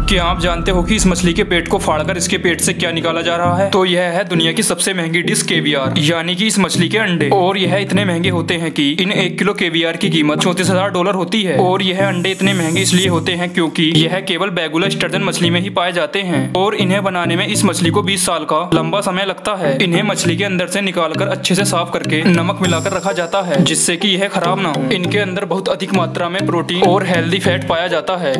क्या आप जानते हो कि इस मछली के पेट को फाड़कर इसके पेट से क्या निकाला जा रहा है? तो यह है दुनिया की सबसे महंगी डिश केवियार, यानी कि इस मछली के अंडे। और यह इतने महंगे होते हैं कि इन 1 किलो केवियार की कीमत $34,000 होती है। और यह अंडे इतने महंगे इसलिए होते हैं क्योंकि यह केवल बैगुला स्टर्जन मछली में ही पाए जाते हैं। और इन्हें बनाने में इस मछली को 20 साल का लंबा समय लगता है। इन्हें मछली के अंदर से निकालकर अच्छे से साफ करके नमक मिलाकर रखा जाता है, जिससे कि यह खराब ना हो। इनके अंदर बहुत अधिक मात्रा में प्रोटीन और हेल्दी फैट पाया जाता है।